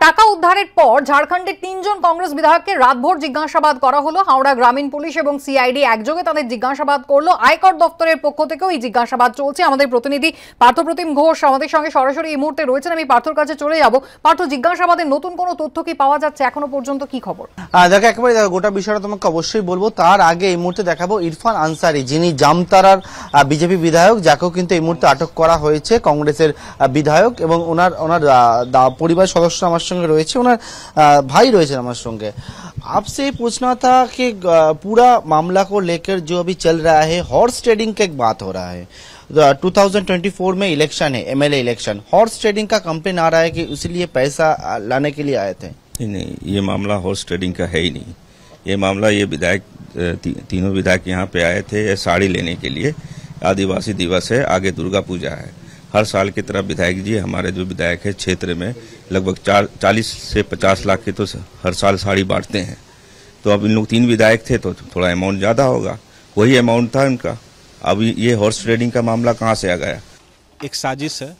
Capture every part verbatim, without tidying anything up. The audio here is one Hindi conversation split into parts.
টাকা উদ্ধারের পর ঝাড়খণ্ডের তিনজন কংগ্রেস বিধায়ককে রাতভর জিজ্ঞাসাবাদ করা হলো। হাওড়া গ্রামীণ পুলিশ এবং সিআইডি একযোগে তাদের জিজ্ঞাসাবাদ করলো। আয়কর দপ্তরের পক্ষ থেকেও এই জিজ্ঞাসাবাদ চলছে। আমাদের প্রতিনিধি পার্থপ্রতিম ঘোষ আমাদের সঙ্গে সরাসরি এই মুহূর্তে রয়েছেন। আমি পার্থর কাছে চলে যাব। পার্থ, জিজ্ঞাসাবাদের নতুন কোনো তথ্য কি পাওয়া যাচ্ছে এখনো পর্যন্ত? কি খবর? দেখো, একেবারে গোটা বিষয়টা তোমাকে অবশ্যই বলবো। তার আগে এই মুহূর্তে দেখাবো ইরফান আনসারি, যিনি জামতারার বিজেপি বিধায়ক, যাকেও কিন্তু এই মুহূর্তে আটক করা হয়েছে, কংগ্রেসের বিধায়ক। এবং ওনার ওনার পরিবার সদস্য আমার সঙ্গে রয়েছে, ওনার भाई रहे हमारे संगे। आपसे पूछना था कि पूरा मामला को लेकर जो अभी चल रहा है, हॉर्स ट्रेडिंग का एक बात हो रहा है। दो हज़ार चौबीस में इलेक्शन है, एमएलए इलेक्शन, हॉर्स ट्रेडिंग का कंप्लेन आ रहा है कि इसलिए पैसा लाने के लिए आए थे। नहीं नहीं, ये मामला हॉर्स ट्रेडिंग का है ही नहीं। ये मामला, ये विधायक ती, तीनों विधायक यहाँ पे आए थे साड़ी लेने के लिए। आदिवासी दिवस है, आगे दुर्गा पूजा है। हर साल की तरह विधायक जी, हमारे जो विधायक है क्षेत्र में लगभग चार चालीस से पचास लाख की तो हर साल साड़ी बांटते हैं। तो अब इन लोग तीन विधायक थे तो थोड़ा अमाउंट ज़्यादा होगा, वही अमाउंट था उनका। अब ये हॉर्स ट्रेडिंग का मामला कहाँ से आ गया? एक साजिश है,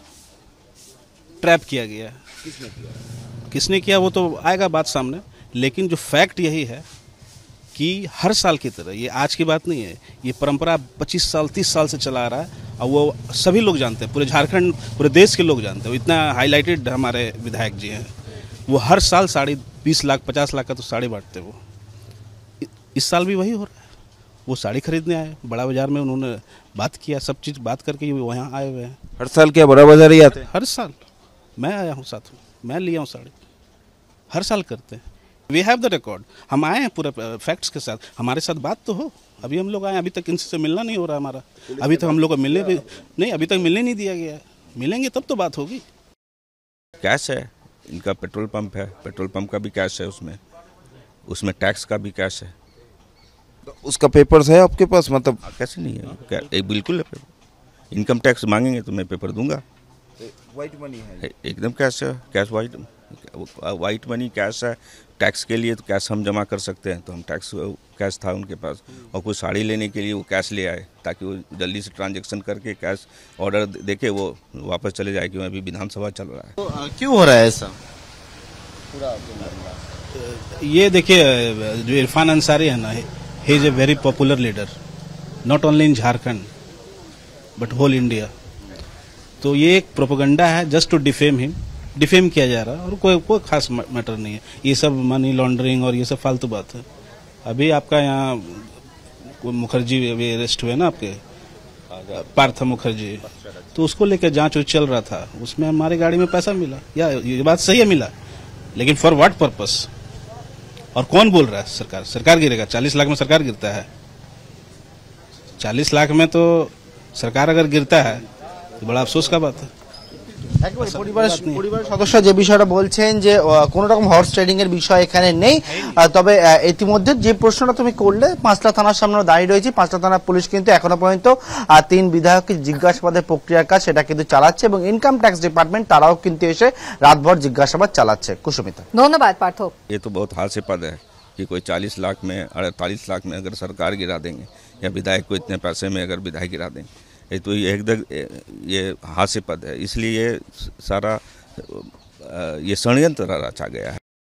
ट्रैप किया गया है। किसने किया किसने किया वो तो आएगा बात सामने, लेकिन जो फैक्ट यही है कि हर साल की तरह, ये आज की बात नहीं है, ये परंपरा पच्चीस साल तीस साल से चला आ रहा है। और वो सभी लोग जानते हैं, पूरे झारखंड पूरे देश के लोग जानते हैं। वो इतना हाईलाइटेड हमारे विधायक जी हैं। वो हर साल साड़ी बीस लाख पचास लाख का तो साड़ी बांटते वो। इस साल भी वही हो रहा है। वो साड़ी खरीदने आए बड़ा बाजार में, उन्होंने बात किया, सब चीज़ बात करके वहाँ आए हुए हैं। हर साल क्या बड़ा बाजार ही आते हैं? हर साल मैं आया हूँ साथ में, मैं लिया हूँ साड़ी, हर साल करते हैं। वी हैव द रिकॉर्ड, हम आए हैं पूरे फैक्ट्स के साथ, हमारे साथ बात तो हो। अभी हम लोग आए, अभी तक इनसे मिलना नहीं हो रहा हमारा, अभी तक हम लोग को मिलने भी नहीं, अभी तक मिलने नहीं दिया गया है। मिलेंगे तब तो बात होगी। कैश है इनका, पेट्रोल पंप है, पेट्रोल पंप का भी कैश है, उसमें उसमें टैक्स का भी कैश है। तो उसका पेपर्स है आपके पास? मतलब कैसे नहीं है? क्या एक बिल्कुल है पेपर। इनकम टैक्स मांगेंगे तो मैं पेपर दूंगा। वाइट मनी है, एकदम कैश है, cash white white money cash है। टैक्स के लिए तो कैश हम जमा कर सकते हैं, तो हम टैक्स कैश था उनके पास। और कोई साड़ी लेने के लिए वो कैश ले आए, ताकि वो जल्दी से ट्रांजैक्शन करके कैश ऑर्डर देके वो वापस चले जाए, क्योंकि अभी विधानसभा चल रहा है। तो क्यों हो रहा है ऐसा पूरा? ये देखिए, जो इरफान अंसारी है ना, he is a very popular leader, not only in Jharkhand but whole India. तो ये एक प्रोपेगेंडा है, just to defame him, defame किया जा रहा है। और कोई कोई खास मैटर नहीं है, ये सब मनी लॉन्ड्रिंग और ये सब फालतू बात है। अभी आपका यहाँ मुखर्जी अभी अरेस्ट हुए ना, आपके पार्थ मुखर्जी, तो उसको लेकर जांच चल रहा था, उसमें हमारी गाड़ी में पैसा मिला, या ये बात सही है मिला, लेकिन फॉर व्हाट पर्पस? और कौन बोल रहा है? सरकार सरकार गिरेगा? चालीस लाख में सरकार गिरता है? चालीस लाख में तो सरकार अगर गिरता है तो बड़ा अफसोस का बात है। পরিবারের সদস্য যে বিষয়টা বলছেন যে কোনো রকম হর্স ট্রেডিং এর বিষয় এখানে নেই। তবে ইতিমধ্যে যে প্রশ্নটা তুমি করলে, পাঁচলা থানার সামনে দাঁড়িয়ে রয়েছে, পাঁচলা থানার পুলিশ কিন্তু এখনো পর্যন্ত তিন বিধায়ককে জিজ্ঞাসাবাদের প্রক্রিয়ার কাজ সেটা কিন্তু চালাচ্ছে, এবং ইনকাম ট্যাক্স ডিপার্টমেন্ট তারাও কিন্তু এসে রাতভর জিজ্ঞাসাবাদ চালাচ্ছে। কুসুমিতা, ধন্যবাদ পার্থ। ये तो बहुत हास्यास्पद है कि कोई चालीस लाख में अड़तालीस लाख में अगर सरकार गिरा देंगे, या विधायक को इतने पैसे में अगर विधायक गिरा देंगे, तो ये एकदम ये हास्यास्पद है। इसलिए ये सारा ये षड्यंत्र रचा गया है।